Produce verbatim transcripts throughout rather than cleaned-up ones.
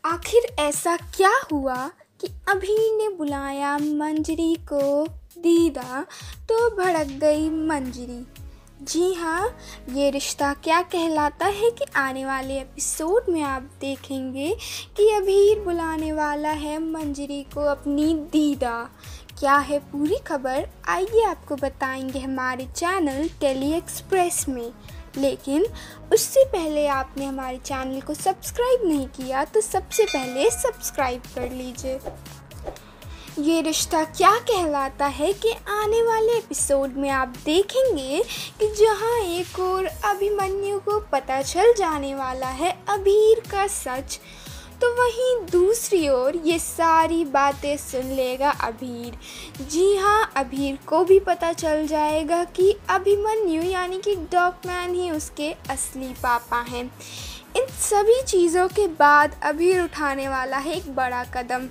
आखिर ऐसा क्या हुआ कि अभीर ने बुलाया मंजरी को दीदा तो भड़क गई मंजरी। जी हाँ, ये रिश्ता क्या कहलाता है कि आने वाले एपिसोड में आप देखेंगे कि अभीर बुलाने वाला है मंजरी को अपनी दीदा। क्या है पूरी खबर, आइए आपको बताएंगे हमारे चैनल टेली एक्सप्रेस में। लेकिन उससे पहले आपने हमारे चैनल को सब्सक्राइब नहीं किया तो सबसे पहले सब्सक्राइब कर लीजिए। ये रिश्ता क्या कहलाता है कि आने वाले एपिसोड में आप देखेंगे कि जहां एक और अभिमन्यु को पता चल जाने वाला है अभीर का सच, तो वहीं दूसरी ओर ये सारी बातें सुन लेगा अभीर। जी हाँ, अभीर को भी पता चल जाएगा कि अभिमन्यु यानी कि डॉगमैन ही उसके असली पापा हैं। इन सभी चीज़ों के बाद अभीर उठाने वाला है एक बड़ा कदम।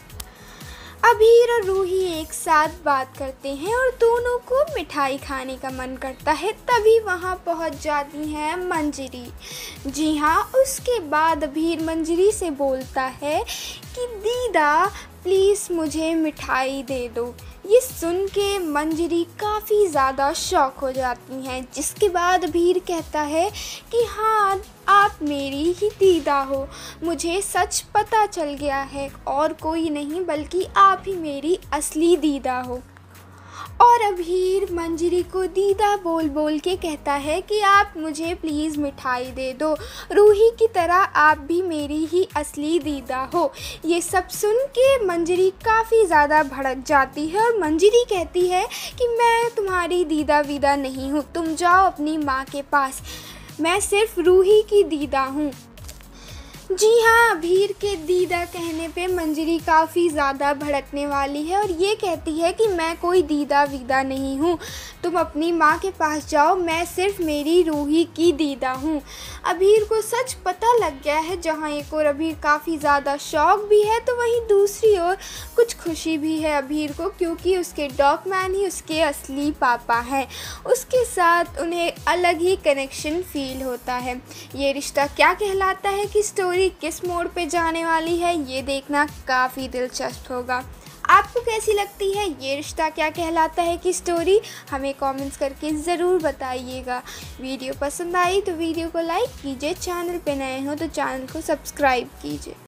अभीर और रूही एक साथ बात करते हैं और दोनों को मिठाई खाने का मन करता है। तभी वहाँ पहुँच जाती है मंजरी। जी हाँ, उसके बाद अभीर मंजरी से बोलता है कि दीदा प्लीज़ मुझे मिठाई दे दो। ये सुन के मंजरी काफ़ी ज़्यादा शॉक हो जाती हैं, जिसके बाद अभीर कहता है कि हाँ, आप मेरी ही दीदा हो, मुझे सच पता चल गया है और कोई नहीं बल्कि आप ही मेरी असली दीदा हो। और अभीर मंजरी को दीदा बोल बोल के कहता है कि आप मुझे प्लीज़ मिठाई दे दो, रूही की तरह आप भी मेरी ही असली दीदा हो। ये सब सुन के मंजरी काफ़ी ज़्यादा भड़क जाती है और मंजरी कहती है कि मैं तुम्हारी दीदा वीदा नहीं हूँ, तुम जाओ अपनी माँ के पास, मैं सिर्फ रूही की दीदा हूँ। जी हाँ, अभीर के दीदा कहने पे मंजरी काफ़ी ज़्यादा भड़कने वाली है और ये कहती है कि मैं कोई दीदा वीदा नहीं हूँ, तुम अपनी माँ के पास जाओ, मैं सिर्फ मेरी रूही की दीदा हूँ। अभीर को सच पता लग गया है। जहाँ एक और अभीर काफ़ी ज़्यादा शौक भी है तो वहीं दूसरी ओर कुछ खुशी भी है अभीर को, क्योंकि उसके डॉगमैन ही उसके असली पापा हैं। उसके साथ उन्हें अलग ही कनेक्शन फील होता है। ये रिश्ता क्या कहलाता है कि स्टोरी किस मोड़ पे जाने वाली है, ये देखना काफ़ी दिलचस्प होगा। आपको कैसी लगती है ये रिश्ता क्या कहलाता है कि स्टोरी, हमें कमेंट्स करके ज़रूर बताइएगा। वीडियो पसंद आई तो वीडियो को लाइक कीजिए, चैनल पे नए हो तो चैनल को सब्सक्राइब कीजिए।